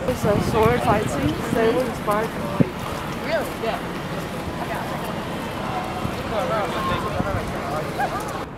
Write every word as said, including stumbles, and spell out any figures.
It's a sword fight scene. They were inspired. Really? Yeah.